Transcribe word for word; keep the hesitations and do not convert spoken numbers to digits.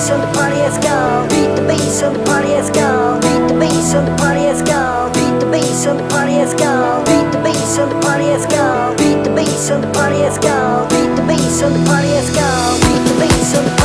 bass on the party, let's go. Beat the bass on the party, let's go. Beat the bass on the party, let's go. Beat the bass on the party, let's go. Beat the bass on the party, let's go. Beat the bass on the party, let's go. Beat the bass on the party, let's go. Beat the bass on the